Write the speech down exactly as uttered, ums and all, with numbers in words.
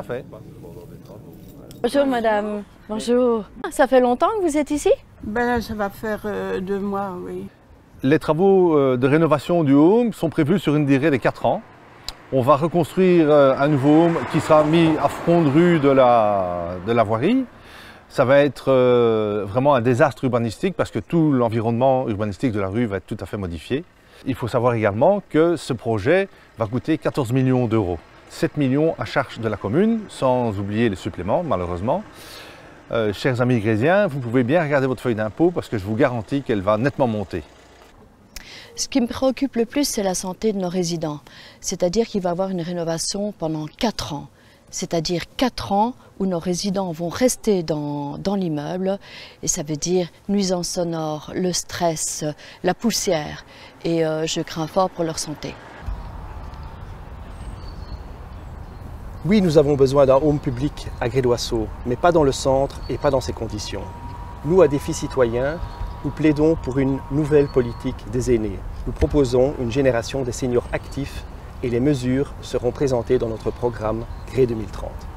Parfait. Bonjour madame. Bonjour. Ça fait longtemps que vous êtes ici? Ben là, ça va faire euh, deux mois, oui. Les travaux de rénovation du home sont prévus sur une durée de quatre ans. On va reconstruire un nouveau home qui sera mis à front de rue de la, de la voirie. Ça va être vraiment un désastre urbanistique parce que tout l'environnement urbanistique de la rue va être tout à fait modifié. Il faut savoir également que ce projet va coûter quatorze millions d'euros. sept millions à charge de la commune, sans oublier les suppléments, malheureusement. Euh, chers amis grésiens, vous pouvez bien regarder votre feuille d'impôt parce que je vous garantis qu'elle va nettement monter. Ce qui me préoccupe le plus, c'est la santé de nos résidents. C'est-à-dire qu'il va y avoir une rénovation pendant quatre ans. C'est-à-dire quatre ans où nos résidents vont rester dans, dans l'immeuble. Et ça veut dire nuisances sonores, le stress, la poussière. Et euh, je crains fort pour leur santé. Oui, nous avons besoin d'un home public à Grédoisseau, mais pas dans le centre et pas dans ces conditions. Nous, à Défi Citoyen, nous plaidons pour une nouvelle politique des aînés. Nous proposons une génération des seniors actifs et les mesures seront présentées dans notre programme Gré deux mille trente.